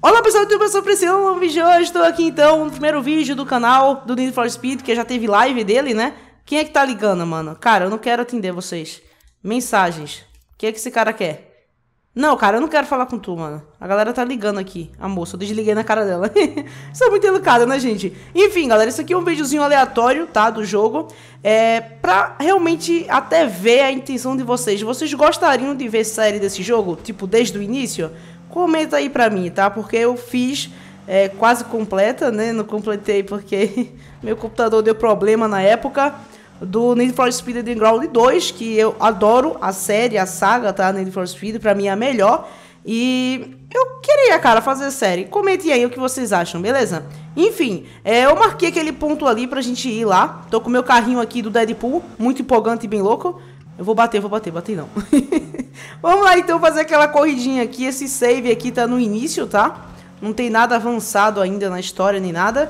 Olá pessoal, eu sou Priscila, no vídeo de hoje estou aqui então no primeiro vídeo do canal do Need for Speed, que já teve live dele, né? Quem é que tá ligando, mano? Cara, eu não quero atender vocês. Mensagens. O que é que esse cara quer? Não, cara, eu não quero falar com tu, mano. A galera tá ligando aqui. A moça, eu desliguei na cara dela. Isso é muito educado, né, gente? Enfim, galera, isso aqui é um videozinho aleatório, tá? Do jogo. Pra realmente até ver a intenção de vocês. Vocês gostariam de ver série desse jogo? Tipo, desde o início? Comenta aí pra mim, tá? Porque eu fiz quase completa, né? Não completei porque meu computador deu problema na época do Need for Speed Underground 2, que eu adoro a série, a saga, tá? Need for Speed, pra mim é a melhor. E eu queria, cara, fazer série. Comentem aí o que vocês acham, beleza? Enfim, eu marquei aquele ponto ali pra gente ir lá. Tô com o meu carrinho aqui do Deadpool, muito empolgante e bem louco. Eu vou bater não. Vamos lá então fazer aquela corridinha aqui. Esse save aqui tá no início, tá? Não tem nada avançado ainda na história nem nada.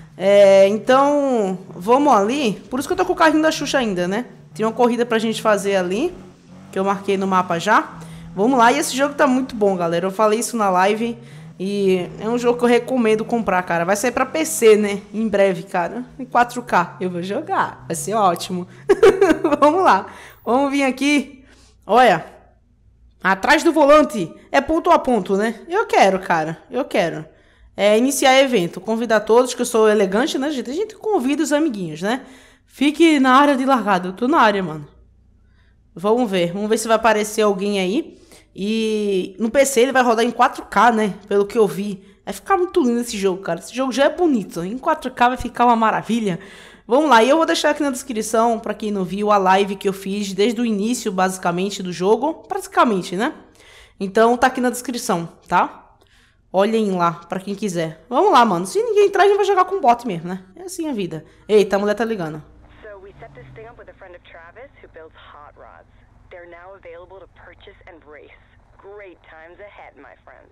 Então, vamos ali. Por isso que eu tô com o carrinho da Xuxa ainda, né? Tem uma corrida pra gente fazer ali, que eu marquei no mapa já. Vamos lá, e esse jogo tá muito bom, galera. Eu falei isso na live. E é um jogo que eu recomendo comprar, cara. Vai sair pra PC, né? Em breve, cara. Em 4K. Eu vou jogar. Vai ser ótimo. Vamos lá. Vamos vir aqui. Olha. Atrás do volante. É ponto a ponto, né? Eu quero, cara. Eu quero. Iniciar evento. Convidar todos, que eu sou elegante, né, gente? A gente convida os amiguinhos, né? Fique na área de largada. Eu tô na área, mano. Vamos ver. Vamos ver se vai aparecer alguém aí. E no PC ele vai rodar em 4K, né? Pelo que eu vi. Vai ficar muito lindo esse jogo, cara. Esse jogo já é bonito. Em 4K vai ficar uma maravilha. Vamos lá. E eu vou deixar aqui na descrição, pra quem não viu, a live que eu fiz desde o início, basicamente, do jogo. Praticamente, né? Então tá aqui na descrição, tá? Olhem lá, pra quem quiser. Vamos lá, mano. Se ninguém entrar, a gente vai jogar com bot mesmo, né? É assim a vida. Eita, a mulher tá ligando. So we set this thing up with a friend of Travis who builds hot rods. They're now available to purchase and race. Great times ahead, my friend.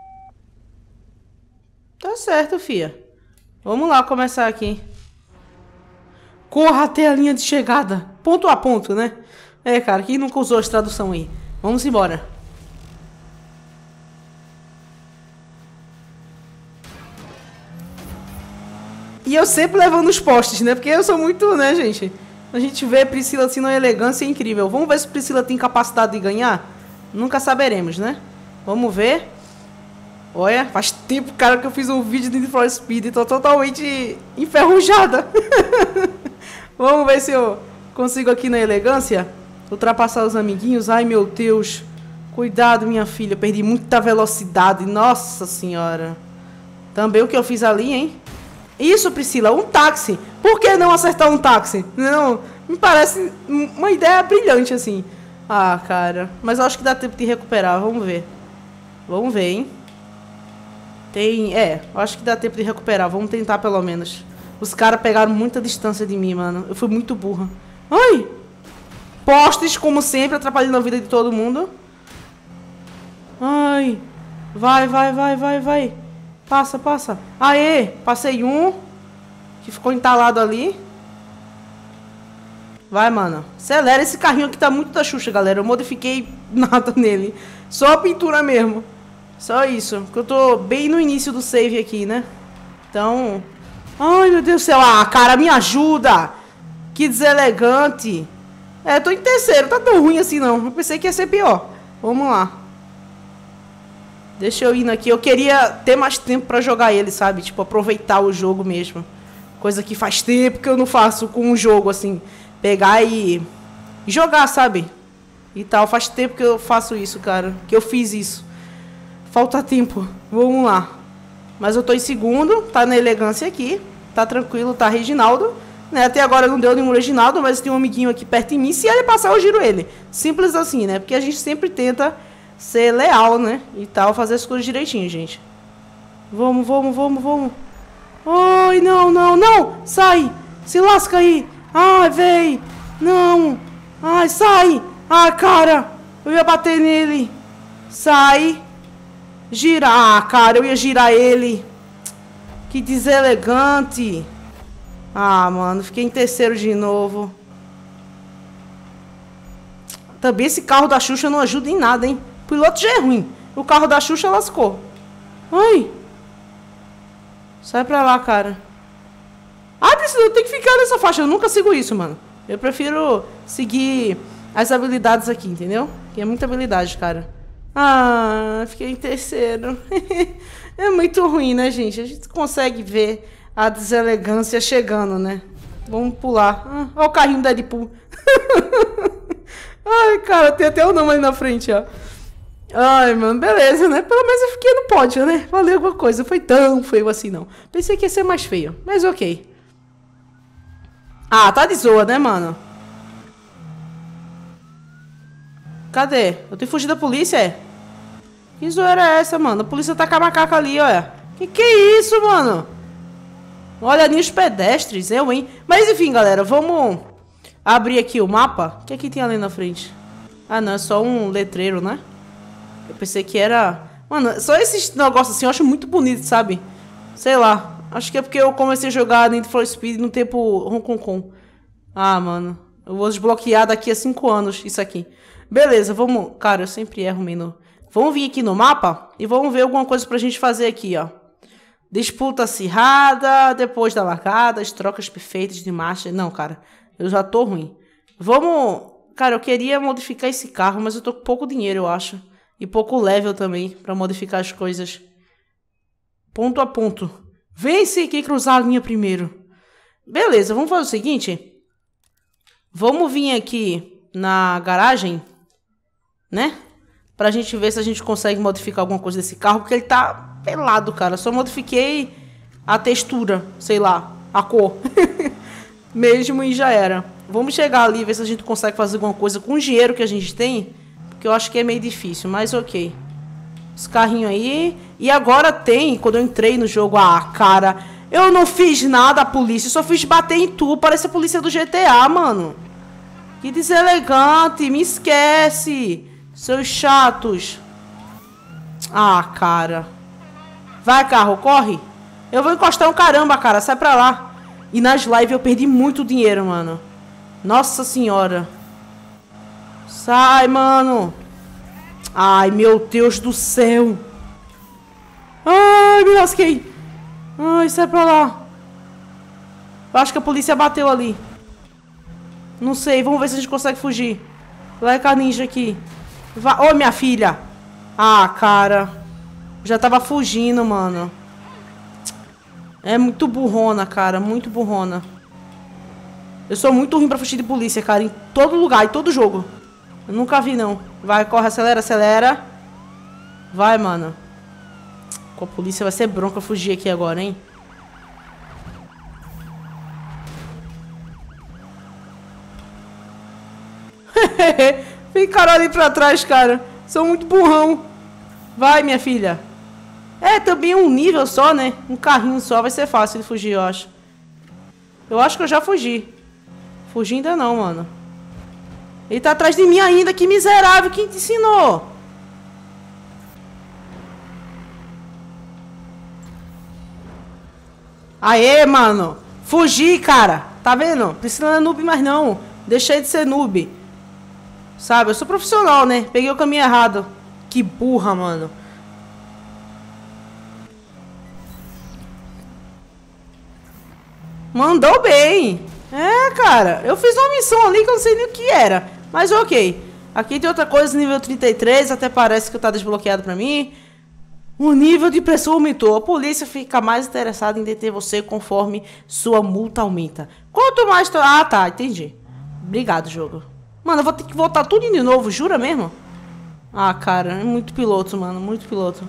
Tá certo, fia. Vamos lá começar aqui. Corra até a linha de chegada. Ponto a ponto, né? Cara, quem nunca usou essa tradução aí? Vamos embora. E eu sempre levando os postes, né? Porque eu sou muito, né, gente? A gente vê Priscila assim numa elegância incrível. Vamos ver se Priscila tem capacidade de ganhar? Nunca saberemos, né? Vamos ver. Olha, faz tempo, cara, que eu fiz um vídeo de Need for Speed e tô totalmente enferrujada. Vamos ver se eu consigo aqui na elegância ultrapassar os amiguinhos. Ai, meu Deus. Cuidado, minha filha. Perdi muita velocidade. Nossa senhora. Também o que eu fiz ali, hein? Isso, Priscila, um táxi. Por que não acertar um táxi? Não, me parece uma ideia brilhante, assim. Ah, cara. Mas eu acho que dá tempo de recuperar. Vamos ver. Vamos ver, hein? Eu acho que dá tempo de recuperar. Vamos tentar, pelo menos. Os caras pegaram muita distância de mim, mano. Eu fui muito burra. Ai! Postes, como sempre, atrapalhando a vida de todo mundo. Ai! Vai. Passa. Aê! Passei um. Que ficou entalado ali. Vai, mano. Acelera. Esse carrinho aqui tá muito da Xuxa, galera. Eu modifiquei nada nele. Só a pintura mesmo. Só isso. Porque eu tô bem no início do save aqui, né? Então... Ai, meu Deus do céu. Ah, cara, me ajuda. Que deselegante. Tô em terceiro. Tá tão ruim assim, não. Eu pensei que ia ser pior. Vamos lá. Deixa eu ir aqui. Eu queria ter mais tempo pra jogar ele, sabe? Tipo, aproveitar o jogo mesmo. Coisa que faz tempo que eu não faço com um jogo, assim. Pegar e jogar, sabe? E tal. Faz tempo que eu faço isso, cara. Que eu fiz isso. Falta tempo. Vamos lá. Mas eu tô em segundo. Tá na elegância aqui. Tá tranquilo. Tá Reginaldo. Né? Até agora não deu nenhum Reginaldo. Mas tem um amiguinho aqui perto de mim. Se ele passar, eu giro ele. Simples assim, né? Porque a gente sempre tenta ser leal, né? E tal. Fazer as coisas direitinho, gente. Vamos. Ai, não. Sai. Se lasca aí. Ai, véi. Não. Ai, sai. Ah, cara. Eu ia bater nele. Sai. Gira. Ah, cara. Eu ia girar ele. Que deselegante. Ah, mano. Fiquei em terceiro de novo. Também esse carro da Xuxa não ajuda em nada, hein? O piloto já é ruim. O carro da Xuxa lascou. Ai. Sai pra lá, cara. Ah, eu tenho que ficar nessa faixa. Eu nunca sigo isso, mano. Eu prefiro seguir as habilidades aqui, entendeu? Que é muita habilidade, cara. Ah, fiquei em terceiro. É muito ruim, né, gente? A gente consegue ver a deselegância chegando, né? Vamos pular. Ah, olha o carrinho da Deadpool. Ai, cara, tem até o nome ali na frente, ó. Ai, mano, beleza, né? Pelo menos eu fiquei no pódio, né? Valeu alguma coisa. Não foi tão feio assim, não. Pensei que ia ser mais feio, mas ok. Ah, tá de zoa, né, mano? Cadê? Eu tenho que fugir da polícia, é? Que zoeira é essa, mano? A polícia tá com a macaca ali, olha. Que é isso, mano? Olha ali os pedestres, eu, hein? Mas enfim, galera, vamos abrir aqui o mapa. O que é que tem ali na frente? Ah, não, é só um letreiro, né? Eu pensei que era... Mano, só esses negócios assim eu acho muito bonito, sabe? Sei lá. Acho que é porque eu comecei a jogar Need for Speed no tempo Hong Kong. Ah, mano. Eu vou desbloquear daqui a 5 anos isso aqui. Beleza, vamos... Cara, eu sempre erro o menu. Vamos vir aqui no mapa e vamos ver alguma coisa pra gente fazer aqui, ó. Disputa acirrada, depois da largada, as trocas perfeitas de marcha. Não, cara, eu já tô ruim. Vamos... Cara, eu queria modificar esse carro, mas eu tô com pouco dinheiro, eu acho. E pouco level também pra modificar as coisas. Ponto a ponto. Vence quem cruzar a linha primeiro. Beleza, vamos fazer o seguinte. Vamos vir aqui na garagem, né? Pra gente ver se a gente consegue modificar alguma coisa desse carro, porque ele tá pelado, cara. Só modifiquei a textura, sei lá, a cor. Mesmo e já era. Vamos chegar ali e ver se a gente consegue fazer alguma coisa com o dinheiro que a gente tem, porque eu acho que é meio difícil, mas ok. Os carrinhos aí. E agora tem, quando eu entrei no jogo, ah, cara, eu não fiz nada a polícia, só fiz bater em tu, parece a polícia do GTA, mano. Que deselegante, me esquece. Seus chatos. Ah, cara. Vai, carro, corre. Eu vou encostar um caramba, cara. Sai pra lá. E nas lives eu perdi muito dinheiro, mano. Nossa senhora. Sai, mano. Ai, meu Deus do céu. Ai, me lasquei. Ai, sai pra lá. Eu acho que a polícia bateu ali. Não sei, vamos ver se a gente consegue fugir. Lá é com a ninja aqui. Ô, minha filha. Ah, cara. Já tava fugindo, mano. É muito burrona, cara. Muito burrona. Eu sou muito ruim pra fugir de polícia, cara. Em todo lugar, em todo jogo. Eu nunca vi, não. Vai, corre, acelera, acelera. Vai, mano. Com a polícia vai ser bronca fugir aqui agora, hein? Ficaram ali pra trás, cara. Sou muito burrão. Vai, minha filha. É, também um nível só, né? Um carrinho só vai ser fácil de fugir, eu acho. Eu acho que eu já fugi. Fugi ainda não, mano. Ele tá atrás de mim ainda. Que miserável. Quem te ensinou? Aê, mano. Fugi, cara. Tá vendo? Precisa não é noob mais não. Deixei de ser noob. Sabe, eu sou profissional, né? Peguei o caminho errado. Que burra, mano. Mandou bem. É, cara. Eu fiz uma missão ali que eu não sei nem o que era. Mas ok. Aqui tem outra coisa, nível 33. Até parece que tá desbloqueado pra mim. O nível de pressão aumentou. A polícia fica mais interessada em deter você conforme sua multa aumenta. Quanto mais... Ah, tá. Entendi. Obrigado, jogo. Mano, eu vou ter que voltar tudo de novo. Jura mesmo? Ah, cara. É muito piloto, mano. Muito piloto.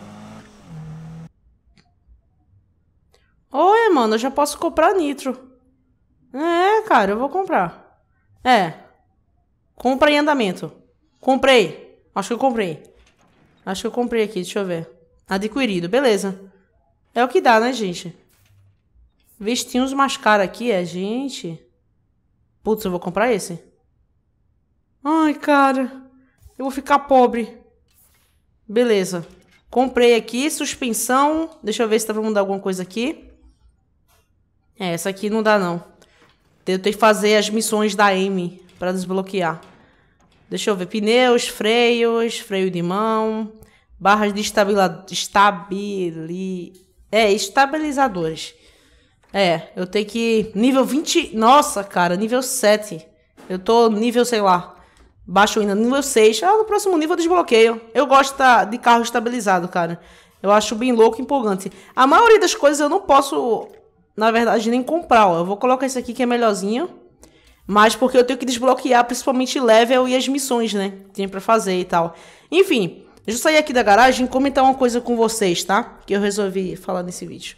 Oi, mano. Eu já posso comprar nitro. É, cara. Eu vou comprar. É. Compra em andamento. Comprei. Acho que eu comprei. Acho que eu comprei aqui. Deixa eu ver. Adquirido. Beleza. É o que dá, né, gente? Vestinhos mais caros aqui, é, gente. Putz, eu vou comprar esse. Ai, cara. Eu vou ficar pobre. Beleza. Comprei aqui. Suspensão. Deixa eu ver se dá pra mudar alguma coisa aqui. É, essa aqui não dá, não. Eu tenho que fazer as missões da Amy pra desbloquear. Deixa eu ver. Pneus, freios, freio de mão. Barras de estabilizadores. Eu tenho que... Nível 20... Nossa, cara, nível 7. Eu tô nível, sei lá, baixo ainda, nível 6. No próximo nível eu desbloqueio. Eu gosto de carro estabilizado, cara. Eu acho bem louco e empolgante. A maioria das coisas eu não posso, na verdade, nem comprar, ó. Eu vou colocar esse aqui que é melhorzinho. Mas porque eu tenho que desbloquear principalmente level e as missões, né? Tem pra fazer e tal. Enfim, deixa eu sair aqui da garagem e comentar uma coisa com vocês, tá? Que eu resolvi falar nesse vídeo.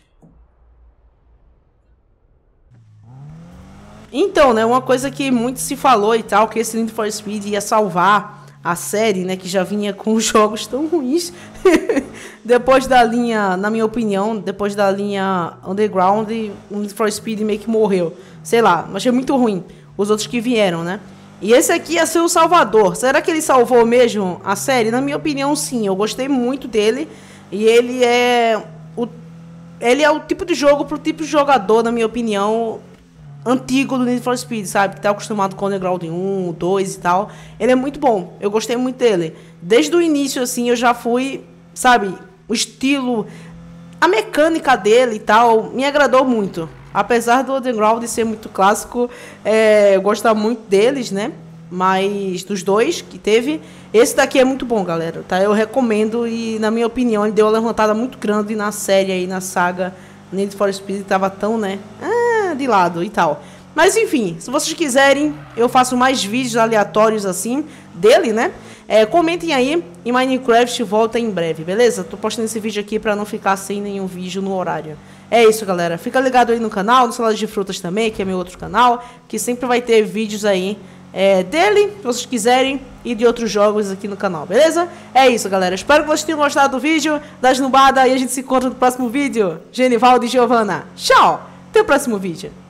Então, né, uma coisa que muito se falou e tal, que esse Need for Speed ia salvar a série, né, que já vinha com jogos tão ruins. Depois da linha, na minha opinião, depois da linha Underground, o Need for Speed meio que morreu. Sei lá, achei muito ruim os outros que vieram, né? E esse aqui ia ser o salvador. Será que ele salvou mesmo a série? Na minha opinião, sim. Eu gostei muito dele. E ele é o tipo de jogo pro tipo de jogador, na minha opinião, antigo do Need for Speed, sabe? Que tá acostumado com o Underground 1, 2 e tal. Ele é muito bom. Eu gostei muito dele. Desde o início, assim, eu já fui, sabe? O estilo, a mecânica dele e tal, me agradou muito. Apesar do Underground ser muito clássico, eu gosto muito deles, né? Mas dos dois que teve, esse daqui é muito bom, galera, tá? Eu recomendo e, na minha opinião, ele deu uma levantada muito grande na série aí, na saga Need for Speed, que tava tão, né? De lado e tal. Mas enfim, se vocês quiserem, eu faço mais vídeos aleatórios assim, dele, né? Comentem aí, e Minecraft volta em breve, beleza? Tô postando esse vídeo aqui pra não ficar sem nenhum vídeo no horário. É isso, galera. Fica ligado aí no canal, no Salada de Frutas também, que é meu outro canal, que sempre vai ter vídeos aí dele, se vocês quiserem, e de outros jogos aqui no canal, beleza? É isso, galera. Espero que vocês tenham gostado do vídeo, da esnubada, e a gente se encontra no próximo vídeo. Genivaldo e Giovana. Tchau! Até o próximo vídeo.